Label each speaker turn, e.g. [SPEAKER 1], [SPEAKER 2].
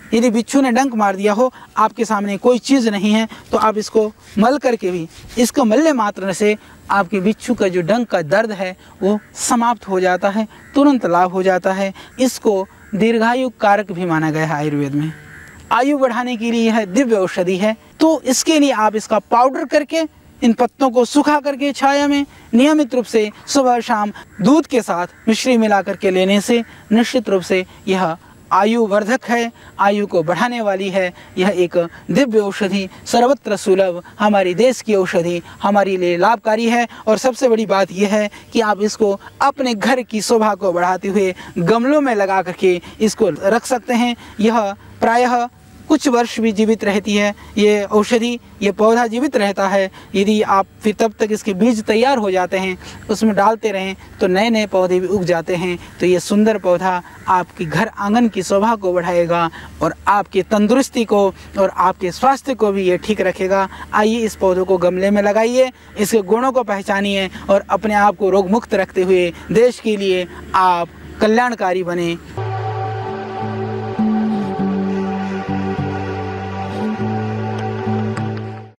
[SPEAKER 1] यदि बिच्छू ने डंक मार दिया हो, आपके सामने कोई चीज़ नहीं है, तो आप इसको मल करके भी, इसको मलने मात्र से आपके बिच्छू का जो डंक का दर्द है वो समाप्त हो जाता है, तुरंत लाभ हो जाता है। इसको दीर्घायु कारक भी माना गया है आयुर्वेद में। आयु बढ़ाने के लिए यह दिव्य औषधि है। तो इसके लिए आप इसका पाउडर करके, इन पत्तों को सुखा करके छाया में नियमित रूप से सुबह शाम दूध के साथ मिश्री मिला करके लेने से निश्चित रूप से यह आयु वर्धक है, आयु को बढ़ाने वाली है। यह एक दिव्य औषधि, सर्वत्र सुलभ, हमारी देश की औषधि हमारे लिए लाभकारी है। और सबसे बड़ी बात यह है कि आप इसको अपने घर की शोभा को बढ़ाते हुए गमलों में लगा करके इसको रख सकते हैं। यह प्रायः कुछ वर्ष भी जीवित रहती है ये औषधि, ये पौधा जीवित रहता है। यदि आप फिर तब तक इसके बीज तैयार हो जाते हैं, उसमें डालते रहें, तो नए नए पौधे भी उग जाते हैं। तो ये सुंदर पौधा आपके घर आंगन की शोभा को बढ़ाएगा और आपकी तंदुरुस्ती को और आपके स्वास्थ्य को भी ये ठीक रखेगा। आइए इस पौधों को गमले में लगाइए, इसके गुणों को पहचानिए और अपने आप को रोग मुक्त रखते हुए देश के लिए आप कल्याणकारी बने।